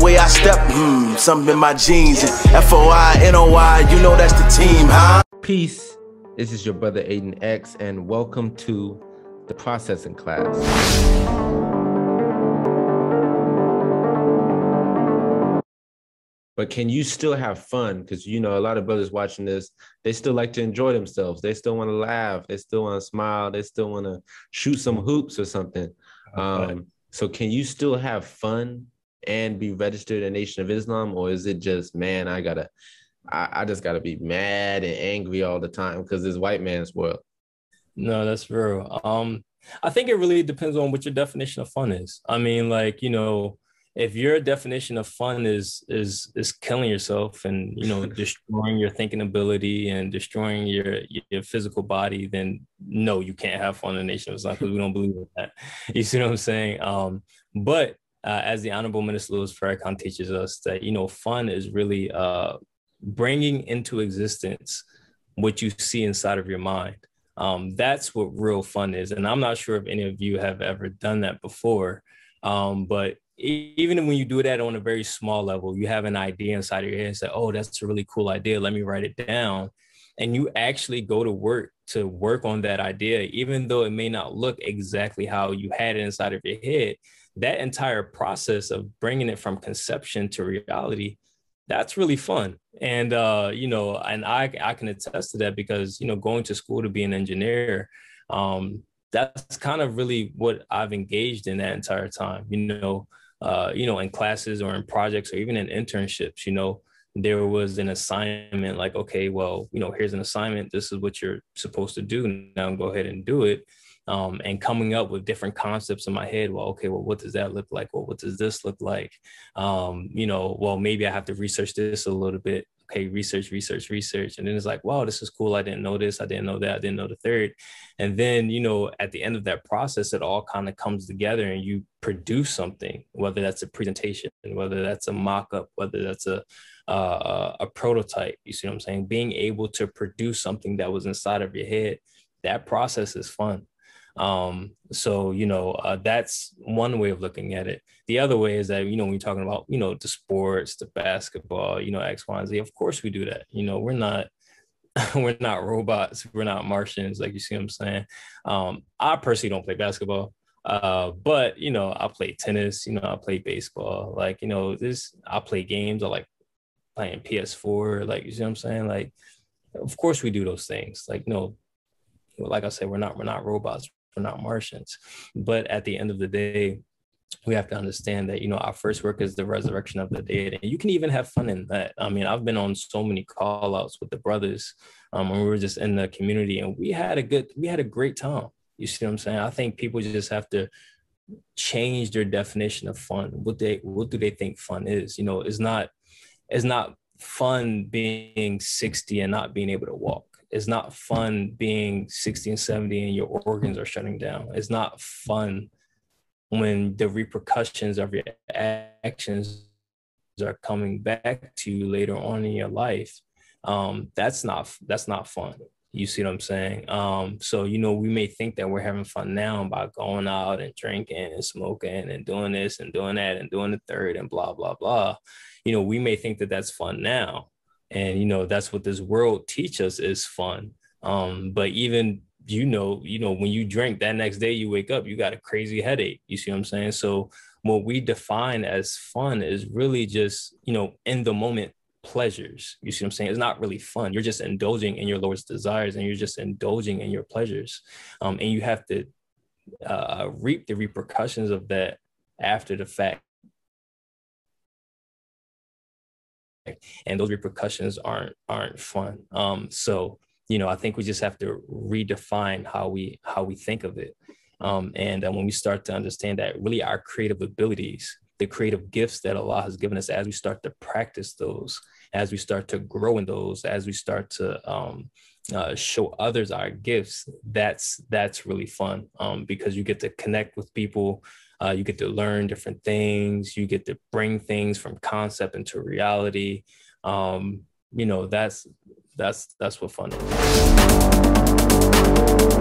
way I step, something in my jeans. And FOI, you know that's the team, huh? Peace. This is your brother Aidan X, and welcome to the processing class. But can you still have fun? Because, you know, a lot of brothers watching this, they still like to enjoy themselves. They still want to laugh. They still want to smile. They still want to shoot some hoops or something. So can you still have fun and be registered in Nation of Islam? Or is it just, man, I just got to be mad and angry all the time because this white man's world? No, that's real. I think it really depends on what your definition of fun is. I mean, like, you know, if your definition of fun is killing yourself and, you know, destroying your thinking ability and destroying your physical body, then no, you can't have fun in the Nation of Islam because we don't believe in that. You see what I'm saying? But as the Honorable Minister Louis Farrakhan teaches us that, you know, fun is really bringing into existence what you see inside of your mind. That's what real fun is. And I'm not sure if any of you have ever done that before, but even when you do that on a very small level, you have an idea inside of your head and say, oh, that's a really cool idea. Let me write it down. And you actually go to work on that idea, even though it may not look exactly how you had it inside of your head. That entire process of bringing it from conception to reality, that's really fun. And, you know, and I can attest to that because, you know, going to school to be an engineer, that's kind of really what I've engaged in that entire time, you know, in classes or in projects or even in internships. You know, there was an assignment like, okay, well, you know, here's an assignment. This is what you're supposed to do. Now go ahead and do it. And coming up with different concepts in my head. Well, okay, well, what does that look like? Well, what does this look like? You know, well, maybe I have to research this a little bit. Okay, research. And then it's like, wow, this is cool. I didn't know this. I didn't know that. I didn't know the third. And then, you know, at the end of that process, it all kind of comes together and you produce something, whether that's a presentation, whether that's a mock-up, whether that's a prototype. You see what I'm saying? Being able to produce something that was inside of your head, that process is fun. So, you know, that's one way of looking at it. The other way is that, you know, when you're talking about, you know, the sports, the basketball, you know, X, Y, and Z, of course we do that. You know, we're not robots. We're not Martians. Like, you see what I'm saying? I personally don't play basketball. But, you know, I play tennis, you know, I play baseball, like, you know, I play games. I like playing PS4, like, you see what I'm saying? Like, of course we do those things. Like, you know, like I said, we're not robots. We're not Martians. But at the end of the day, we have to understand that, you know, our first work is the resurrection of the dead. And you can even have fun in that. I mean, I've been on so many call outs with the brothers when we were just in the community, and we had a great time. You see what I'm saying? I think people just have to change their definition of fun. What do they think fun is? You know, it's not fun being 60 and not being able to walk. It's not fun being 60 and 70 and your organs are shutting down. It's not fun when the repercussions of your actions are coming back to you later on in your life. That's not fun. You see what I'm saying? So, you know, we may think that we're having fun now by going out and drinking and smoking and doing this and doing that and doing the third and blah, blah, blah. You know, we may think that that's fun now. And, you know, that's what this world teaches us is fun. But even, you know, when you drink that next day, you wake up, you got a crazy headache. You see what I'm saying? So what we define as fun is really just, you know, in the moment pleasures. You see what I'm saying? It's not really fun. You're just indulging in your Lord's desires and you're just indulging in your pleasures. And you have to reap the repercussions of that after the fact. And those repercussions aren't fun. So, you know, I think we just have to redefine how we think of it. And when we start to understand that really our creative abilities, the creative gifts that Allah has given us, as we start to practice those, as we start to grow in those, as we start to show others our gifts, that's really fun because you get to connect with people. You get to learn different things. You get to bring things from concept into reality. You know, that's what fun is.